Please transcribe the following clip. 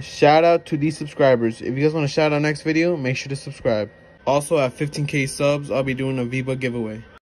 shout out to these subscribers. If you guys want to shout out next video, make sure to subscribe. Also, at 15K subs, I'll be doing a V-Buck giveaway.